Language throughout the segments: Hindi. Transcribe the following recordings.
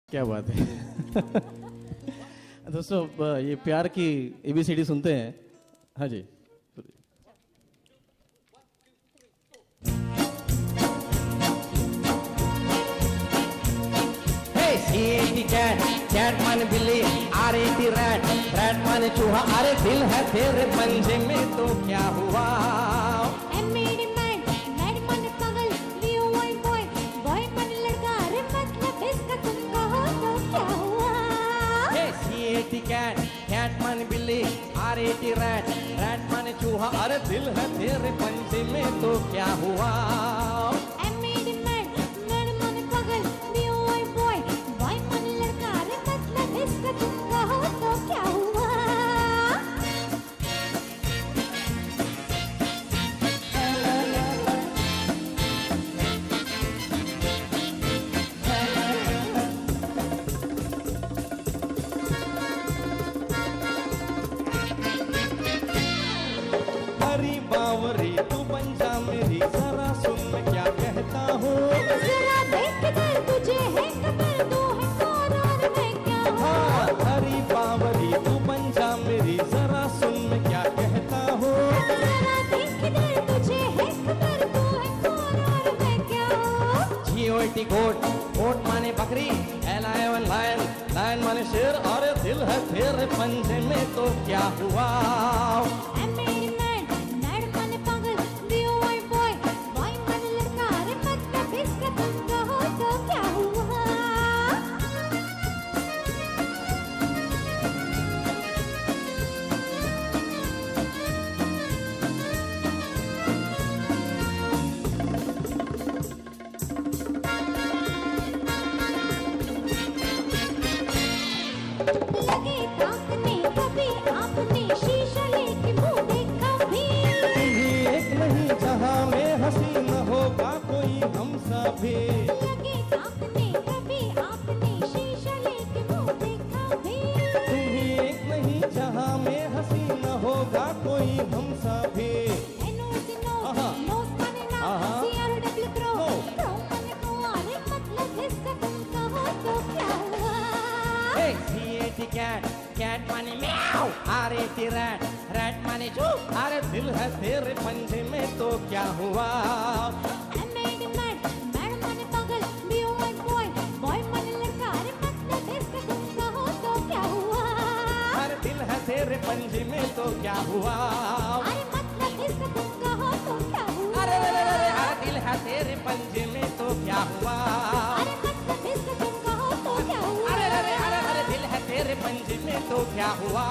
क्या बात है। दोस्तों ये प्यार की ABCD सुनते हैं। हाँ जी। कैट कैट माने बिल्ली, RAT रैट रैट माने चूहा, अरे दिल है तेरे पंजे में तो क्या हुआ। कैट कैट माने बिल्ली, RAT रैट रैट माने चूहा, अरे दिल है तेरे पंजे में तो क्या हुआ। हरी बावरी तू बन जा मेरी, जरा सुन मैं क्या कहता हूँ। जरा देख कर तुझे है खबर, तू है कौन और मैं क्या हूँ। हाँ, हरी बावरी तू बन जा मेरी, जरा सुन मैं क्या कहता हूँ। जरा देख कर तुझे है खबर, तू है कौन और मैं क्या हूँ। GOT गोट गोट माने बकरी, LION लायन लायन माने शेर, अरे दिल है तेरे पंजे में तो क्या हुआ। लगे ताकने कभी आपने शीशा लेके मुंह देखा भी। तुम्ही एक नहीं जहां में हंसी न होगा कोई हमसा भी। लगे ताकने कभी आपने शीशा लेके मुंह देखा भी। तुम्ही एक नहीं जहां में हंसी न होगा कोई हमसा भी। कैट कैट माने म्याऊ, RAT रैट रैट माने चूप, अरे दिल है तेरे पंजे में तो क्या हुआ। मैड माने पागल, BOY बॉय बॉय माने लड़का, अरे मतलब इसका तुम कहो तो क्या हुआ। अरे दिल है तेरे पंजे में तो क्या हुआ। अरे मतलब इसका तुम कहो तो क्या हुआ। अरे दिल है तेरे पंजे में तो क्या हुआ। अरे मतलब इसका तुम कहो तो क्या हुआ। अरे दिल है तेरे पंजे में तो क्या हुआ।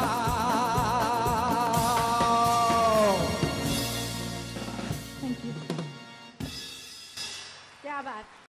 Thank you. क्या बात।